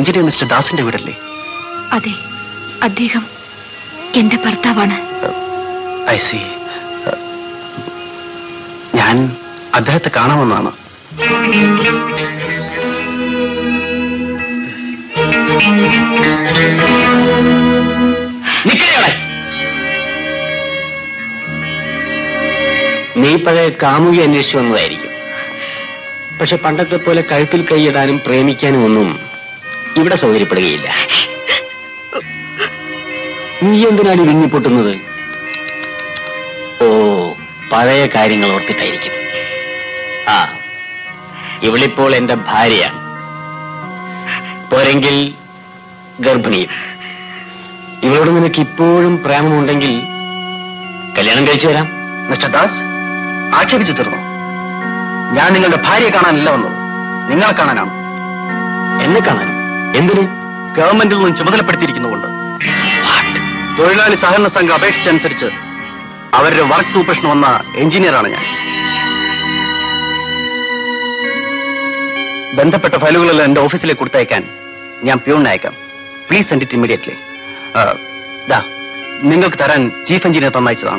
Engineer mister ദാസിന്റെ വീടല്ലേ? അതെ, അദ്ദേഹം എന്റെ ഭർത്താവാണ്. I see. ഞാൻ അദ്ദേഹത്തെ കാണാമെന്നാണ്. നീ പഴയ കാമുകി അന്വേഷിച്ചു വന്നതായിരിക്കും. പക്ഷെ പണ്ടത്തെ പോലെ കഴുത്തിൽ കൈയിടാനും പ്രേമിക്കാനും ഒന്നും ഇവിടെ സൗകര്യപ്പെടുകയില്ല. നീ എന്തിനാണ് വിങ്ങിപ്പൊട്ടുന്നത്? ഓ, പഴയ കാര്യങ്ങൾ ഓർത്തിട്ടായിരിക്കും. ആ, ഇവളിപ്പോൾ എന്റെ ഭാര്യയാണ്. പോരെങ്കിൽ ഗർഭിണിയും. ഇവളോട് നിനക്ക് ഇപ്പോഴും പ്രേമമുണ്ടെങ്കിൽ കല്യാണം കഴിച്ചു തരാം. മിസ്റ്റർ ദാസ്, ആക്ഷേപിച്ചു തീർന്നു. ഞാൻ നിങ്ങളുടെ ഭാര്യയെ കാണാനല്ല വന്നത്, നിങ്ങളെ കാണാനാണ്. എന്നെ കാണാൻ? എന്തിന്? ഗവൺമെന്റിൽ നിന്നും ചുമതലപ്പെടുത്തിയിരിക്കുന്നുകൊണ്ട്. തൊഴിലാളി സഹകരണ സംഘം അപേക്ഷിച്ചനുസരിച്ച് അവരുടെ വർക്ക് സൂപ്പർവിഷന് വന്ന എഞ്ചിനീയറാണ് ഞാൻ. ബന്ധപ്പെട്ട ഫയലുകളെല്ലാം എന്റെ ഓഫീസിലേക്ക് കൊടുത്തയക്കാൻ ഞാൻ പ്യൂണിനെ അയക്കാം. Please send it immediately. നിങ്ങൾക്ക് തരാൻ ചീഫ് എഞ്ചിനീയർ തന്നയച്ചതാണ്.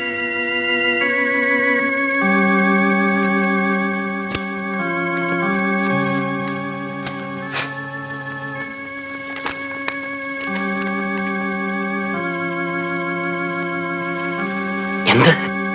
എന്ത്?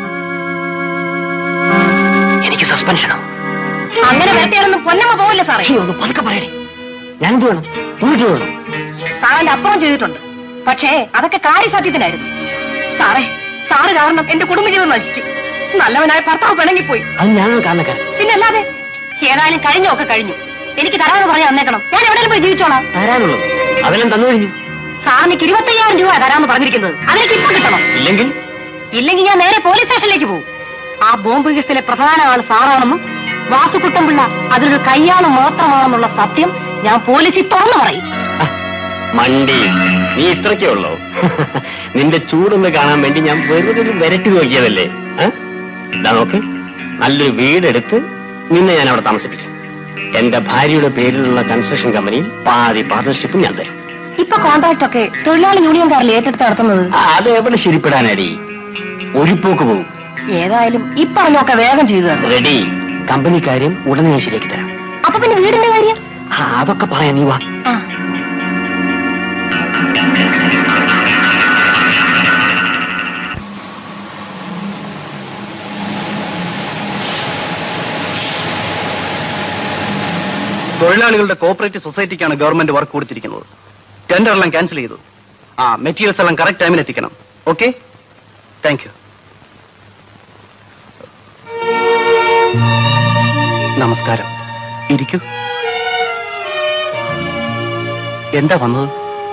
എനിക്ക് സസ്പെൻഷനോ? അങ്ങനെ വരട്ടെയൊന്നും പൊന്നമ്മ പോവില്ല സാറേ. ഒന്ന് പതുക്കെ പറയണേ. ഞാനെന്ത് വേണം? വീട്ടിൽ വേണം. സാറിന്റെ അപ്പുറം ചെയ്തിട്ടുണ്ട്. പക്ഷേ അതൊക്കെ കാര്യസാധ്യത്തിനായിരുന്നു. സാറേ, സാറ് കാരണം എന്റെ കുടുംബജീവിതം നശിച്ചു. നല്ലവനായ ഭർത്താവ് പിണങ്ങിപ്പോയി. അത് ഞാനൊരു കാരണക്കാരൻ. പിന്നല്ലാതെ. ഏതായാലും കഴിഞ്ഞൊക്കെ കഴിഞ്ഞു. എനിക്ക് തരാമെന്ന് പറയാൻ വന്നേക്കണം. ഞാൻ എവിടെയും പോയി ജീവിച്ചോളാം. തരാനുള്ളത് അതെല്ലാം തന്നു കഴിഞ്ഞു. സാറിന് 25,000 രൂപ തരാമെന്ന് പറഞ്ഞിരിക്കുന്നത്. അതിലേക്ക് ഇപ്പൊ കിട്ടണം. ഇല്ലെങ്കിൽ ഞാൻ നേരെ പോലീസ് സ്റ്റേഷനിലേക്ക് പോകും. ആ ബോംബ് കേസിലെ പ്രധാന ആൾ സാറാണെന്നും വാസുകുട്ടൻപിള്ള അതിലൊരു കയ്യാള് മാത്രമാണെന്നുള്ള സത്യം ഞാൻ പോലീസിൽ തുറന്നു പറയും. മണ്ടി, നീ ഇത്രയ്ക്കേ ഉള്ളോ? നിന്റെ ചൂടൊന്ന് കാണാൻ വേണ്ടി ഞാൻ വെറുതെ വരട്ടി നോക്കിയതല്ലേ. നോക്ക്, നല്ലൊരു വീടെടുത്ത് നിന്നെ ഞാൻ അവിടെ താമസിപ്പിക്കും. എന്റെ ഭാര്യയുടെ പേരിലുള്ള കൺസ്ട്രക്ഷൻ കമ്പനിയിൽ പാതി പാർട്ണർഷിപ്പ് ഞാൻ തരും. ഇപ്പൊ കോൺട്രാക്ട് ഒക്കെ തൊഴിലാളി യൂണിയൻകാരിൽ ഏറ്റെടുത്ത് നടത്തുന്നത്. അത് എവിടെ ശരിപ്പെടാനടി? ഒരു പോക്ക് പോകും. ഏതായാലും ഇപ്പറഞ്ഞൊക്കെ വേഗം ചെയ്തു തരണം. റെഡി. കമ്പനി കാര്യം ഉടനെ ഞാൻ ശരിയാക്കി തരാം. അപ്പൊ പിന്നെ വീടിന്റെ കാര്യം? അതൊക്കെ പറയാം, നീ വാ. തൊഴിലാളികളുടെ കോഓപ്പറേറ്റീവ് സൊസൈറ്റിക്കാണ് ഗവൺമെന്റ് വർക്ക് കൊടുത്തിരിക്കുന്നത്. ടെൻഡർ എല്ലാം ക്യാൻസൽ ചെയ്തു. മെറ്റീരിയൽസ് എല്ലാം കറക്റ്റ് ടൈമിന് എത്തിക്കണം. Okay, thank you. നമസ്കാരം. ഇരിക്കൂ. എന്താ വന്നത്?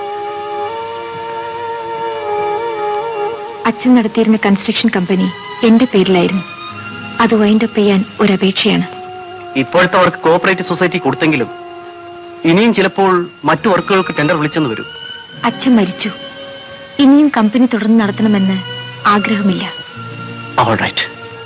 അച്ഛൻ നടത്തിയിരുന്ന കൺസ്ട്രക്ഷൻ കമ്പനി എന്റെ പേരിലായിരുന്നു. അത് വൈൻഡപ്പ് ചെയ്യാൻ ഒരപേക്ഷയാണ്. ഇപ്പോഴത്തെ വർക്ക് കോഓപ്പറേറ്റീവ് സൊസൈറ്റി കൊടുത്തെങ്കിലും ഇനിയും ചിലപ്പോൾ മറ്റു വർക്കുകൾക്ക് ടെൻഡർ വിളിച്ചെന്ന് വരും. അച്ഛൻ മരിച്ചു. ഇനിയും കമ്പനി തുടർന്ന് നടത്തണമെന്ന് ആഗ്രഹമില്ല. All right.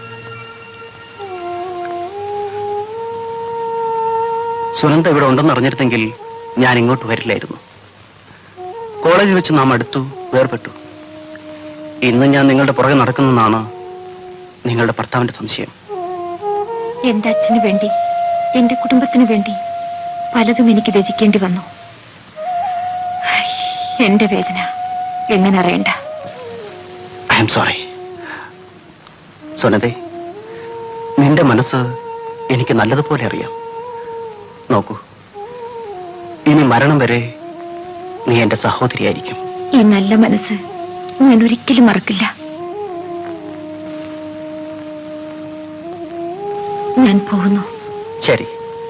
സുനന്ദ ഇവിടെ ഉണ്ടെന്ന് അറിഞ്ഞിരുന്നെങ്കിൽ ഞാൻ ഇങ്ങോട്ട് വരില്ലായിരുന്നു. കോളേജിൽ വെച്ച് നാം അടുത്തു, വേർപെട്ടു. ഇന്ന് ഞാൻ നിങ്ങളുടെ പുറകെ നടക്കുന്നെന്നാണ് നിങ്ങളുടെ ഭർത്താവിന്റെ സംശയം. എന്റെ അച്ഛന് വേണ്ടി, എന്റെ കുടുംബത്തിന് വേണ്ടി പലതും എനിക്ക് രചിക്കേണ്ടി വന്നു. എന്റെ വേദന എങ്ങനെ അറിയണ്ട. I am sorry. സുനന്ദേ, നിന്റെ മനസ്സ് എനിക്ക് നല്ലതുപോലെ അറിയാം. നോക്കൂ, ഇനി മരണം വരെ നീ എന്റെ സഹോദരിയായിരിക്കും. ഈ നല്ല മനസ്സ് ഞാൻ ഒരിക്കലും മറക്കില്ല. ഞാൻ പോകുന്നു. ശരി.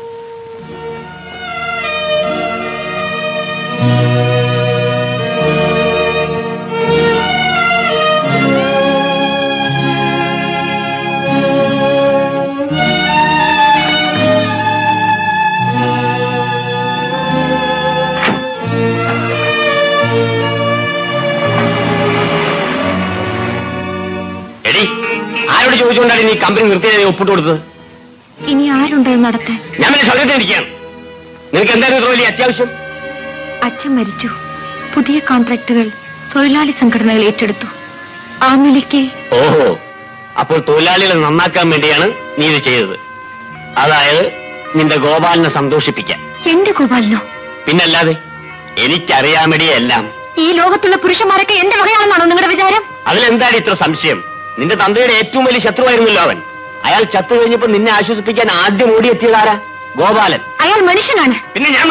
ആരോട് ചോദിച്ചുകൊണ്ടാണ് നീ കമ്പനി നിർത്തിയത് ഒപ്പിട്ട് കൊടുത്തത്? ഇനി ആരുണ്ടായി നടത്താൻ? ഞാൻ പിന്നെ സ്ഥലത്തിരിക്കുകയാണ്. നിനക്ക് എന്തായാലും ഇത്ര വലിയ അത്യാവശ്യം? അച്ഛൻ മരിച്ചു. പുതിയ കോൺട്രാക്ടുകൾ തൊഴിലാളി സംഘടനകൾ ഏറ്റെടുത്തു. ആ നിലയ്ക്ക്. ഓഹോ, അപ്പോൾ തൊഴിലാളികളെ നന്നാക്കാൻ വേണ്ടിയാണ് നീ ഇത് ചെയ്തത്. അതായത് നിന്റെ ഗോപാലിനെ സന്തോഷിപ്പിക്കാൻ. എന്റെ ഗോപാലിനോ? പിന്നല്ലാതെ, എനിക്കറിയാമടിയെല്ലാം. ഈ ലോകത്തുള്ള പുരുഷന്മാരൊക്കെ എന്റെ വകയാണെന്നാണോ നിങ്ങളുടെ വിചാരം? അതിലെന്താണ് ഇത്ര സംശയം? നിന്റെ തന്തയുടെ ഏറ്റവും വലിയ ശത്രുവായിരുന്നല്ലോ അവൻ. അയാൾ ചത്തു കഴിഞ്ഞപ്പോ നിന്നെ ആശ്വസിപ്പിക്കാൻ ആദ്യം ഓടിയെത്തിയതാരാ? ഗോപാലൻ. അയാൾ മനുഷ്യനാണ്. പിന്നെ ഞാൻ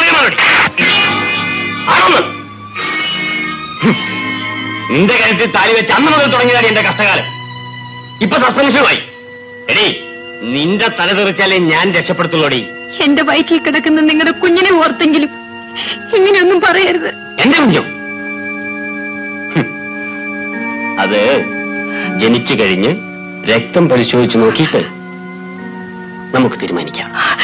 നിന്റെ കരുത്തിൽ താലി വെച്ച് അന്ന് മുതൽ തുടങ്ങിയതാണ് എന്റെ കഷ്ടകാലം. ഇപ്പൊ സസ്പെൻഷനുമായി. എടീ, നിന്റെ തല തെറിച്ചാലേ ഞാൻ രക്ഷപ്പെടുത്തുള്ളൂടി. എന്റെ വയറ്റിൽ കിടക്കുന്ന നിങ്ങളുടെ കുഞ്ഞിനെ ഓർത്തെങ്കിലും ഇങ്ങനെയൊന്നും പറയരുത്. എന്റെ കുഞ്ഞു അത് ജനിച്ചു കഴിഞ്ഞ് രക്തം പരിശോധിച്ച് നോക്കിയിട്ട് നമുക്ക് തീരുമാനിക്കാം.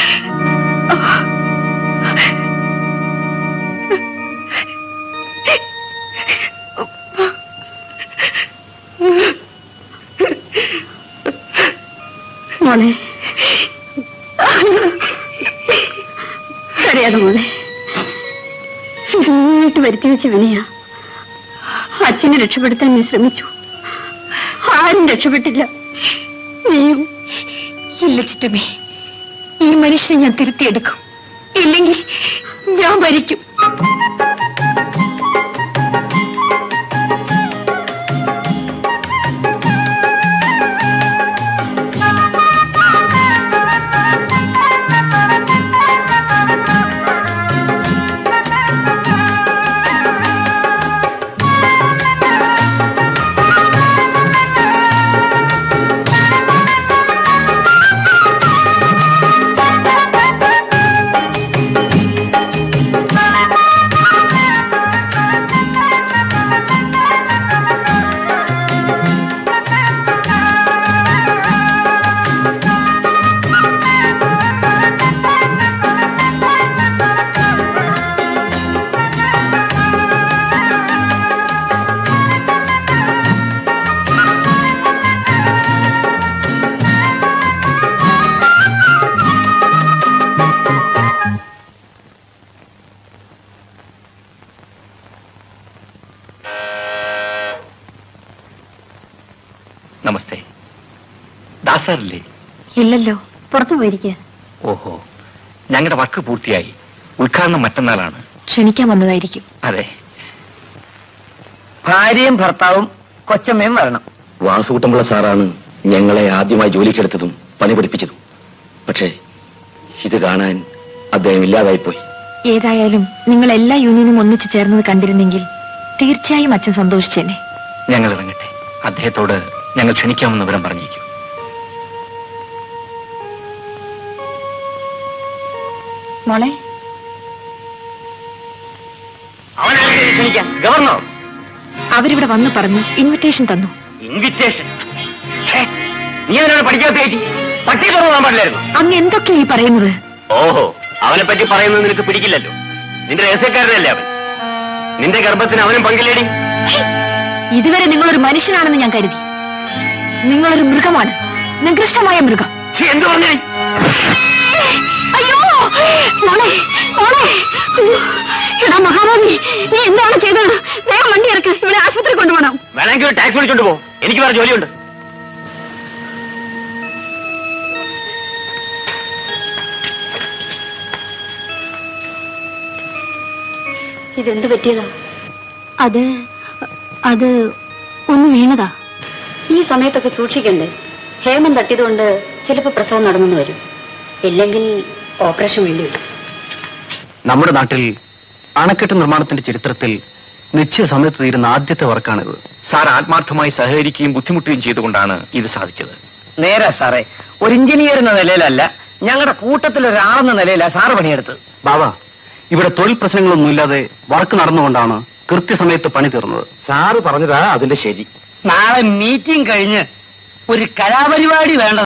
മോളെ, അറിയാതെ മോളെ, വീട്ട് വരുത്തി വെച്ച വിനയാ. അച്ഛനെ രക്ഷപ്പെടുത്താൻ നീ ശ്രമിച്ചു, ആരും രക്ഷപ്പെട്ടില്ല. നീയും. ഇല്ല ചിറ്റമ്മേ, ഈ മനുഷ്യനെ ഞാൻ തിരുത്തിയെടുക്കും. ഇല്ലെങ്കിൽ ഞാൻ ഭരിക്കും. നമസ്തേ. ദാസാറില്ലേ? ഇല്ലല്ലോ, പുറത്തു പോയിരിക്കുക. ഓഹോ, ഞങ്ങളുടെ വർക്ക് പൂർത്തിയായി. ഉദ്ഘാടനം മറ്റന്നാളാണ്. ക്ഷണിക്കാൻ വന്നതായിരിക്കും. അതെ. ഭാര്യയും ഭർത്താവും കൊച്ചമ്മയും വരണം. വാസുകുട്ടമ്പിള്ള സാറാണ് ഞങ്ങളെ ആദ്യമായി ജോലിക്കെടുത്തതും പണി പഠിപ്പിച്ചതും. പക്ഷേ ഇത് കാണാൻ അദ്ദേഹം ഇല്ലാതായിപ്പോയി. ഏതായാലും നിങ്ങൾ എല്ലാ യൂണിയനും ഒന്നിച്ചു ചേർന്നത് കണ്ടിരുന്നെങ്കിൽ തീർച്ചയായും അച്ഛൻ സന്തോഷിച്ചേനെ. ഞങ്ങൾ ഇറങ്ങട്ടെ. അദ്ദേഹത്തോട് ഞങ്ങൾ ക്ഷണിക്കാമെന്ന് വിവരം പറഞ്ഞേക്കും. മോളെ, ഗവർണർ അവരിവിടെ വന്നു പറഞ്ഞു, ഇൻവിറ്റേഷൻ തന്നു. ഇൻവിറ്റേഷൻ? നീ അതിനോട് പഠിക്കാത്ത പട്ടി തുറന്നാൻ പാടില്ലായിരുന്നു. അങ്ങ് എന്തൊക്കെയാ ഈ പറയുന്നത്? ഓഹോ, അവനെ പറ്റി പറയുന്നത് നിനക്ക് പിടിക്കില്ലല്ലോ. നിന്റെ രഹസ്യക്കാരനല്ലേ അവൻ. നിന്റെ ഗർഭത്തിന് അവനും പങ്കില്ലേടി. ഇതുവരെ നിങ്ങളൊരു മനുഷ്യനാണെന്ന് ഞാൻ കരുതി. നിങ്ങളൊരു മൃഗമാണ്, നികൃഷ്ടമായ മൃഗം. എന്ത് പറഞ്ഞേ? അയ്യോ മോളെ, മോളെ, എടാ മഹാഭാവി, നീ എന്താണ് ചെയ്തത്? വേഗം വണ്ടി ഇറക്ക്, ഇവിടെ ആശുപത്രി കൊണ്ടുപോകണം. വേണമെങ്കിൽ ഒരു ടാക്സി വിളിച്ചോണ്ട് പോ, എനിക്ക് വേറെ ജോലിയുണ്ട്. ഇതെന്ത് പറ്റിയതാ? അത് ഒന്ന് വീണതാ. ഈ സമയത്തൊക്കെ സൂക്ഷിക്കണ്ടേ? ഹേമം തട്ടിയതുകൊണ്ട് ചിലപ്പോൾ പ്രസവം നടന്നു വരും, ഇല്ലെങ്കിൽ ഓപ്പറേഷൻ വേണ്ടി വരും. നമ്മുടെ നാട്ടിൽ അണക്കെട്ട് നിർമ്മാണത്തിന്റെ ചരിത്രത്തിൽ നിശ്ചയ സമയത്ത് തീരുന്ന ആദ്യത്തെ വർക്കാണിത്. സാർ ആത്മാർത്ഥമായി സഹകരിക്കുകയും ബുദ്ധിമുട്ടുകയും ചെയ്തുകൊണ്ടാണ് ഇത് സാധിച്ചത്. നേരെ സാറേ, ഒരു എഞ്ചിനീയർ എന്ന നിലയിലല്ല, ഞങ്ങളുടെ കൂട്ടത്തിൽ ഒരാളെന്ന നിലയിലാണ് സാറ് പണിയെടുത്തത്. ബാബാ, ഇവിടെ തൊഴിൽ പ്രശ്നങ്ങളൊന്നുമില്ലാതെ വർക്ക് നടന്നുകൊണ്ടാണ് കൃത്യസമയത്ത് പണി തീർന്നത്. സാറ് പറഞ്ഞതാ അതിന്റെ ശരി. നാളെ മീറ്റിംഗ് കഴിഞ്ഞ് ഒരു കലാപരിപാടി വേണ്ട.